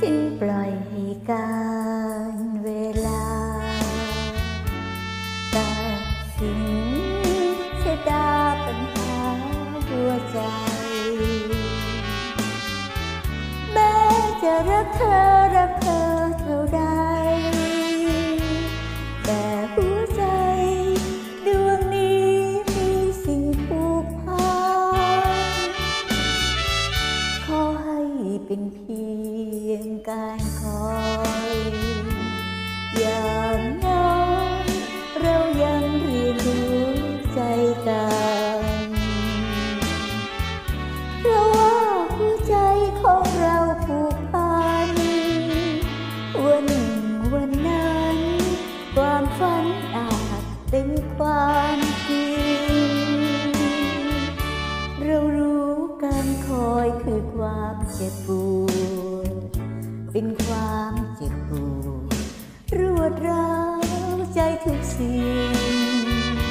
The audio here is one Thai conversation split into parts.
ฉันปล่อยให้การเวลาตัดสินชะตาปัญหาหัวใจแม้จะรักเธอเท่าใดแต่หัวใจดวงนี้มีสิ่งผูกพันขอให้เป็นเพียงการคอยอย่างน้อยเรายังเรียนรู้ใจกันเพราะว่าหัวใจของเราผูกพันวันหนึ่งวันนั้นความฝันอาจเป็นความจริงเรารู้การคอยคือความเจ็บปวดเป็นความเจ็บปวดรวดร้าวใจทุกสิ่ง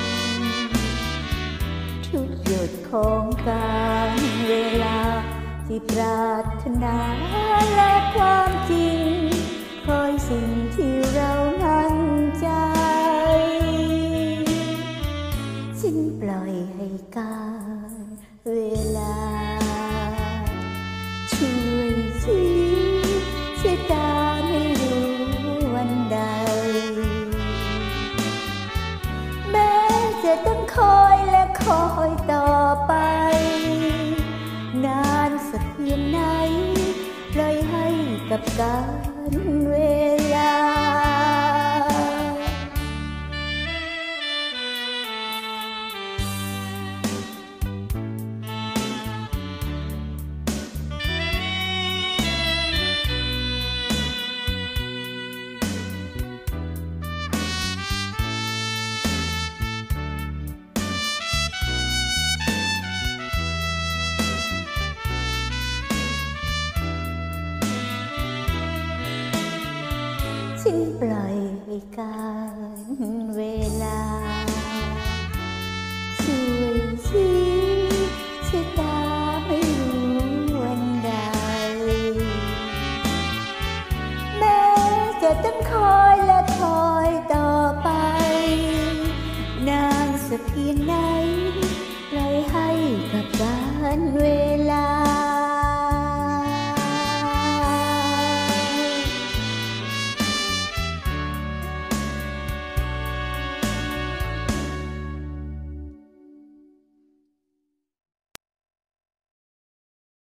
ทุกหยดของการเวลาที่ปรารถนาและความจริงคอยสิ่งที่เรามั่นใจฉันปล่อยให้การเวลาช่วยชี้ชะตาไม่รู้วันใดแม้จะต้องคอยและคอยต่อไปนานสักเพียงไหนปล่อยให้กับการเวลาฉันปล่อยให้กา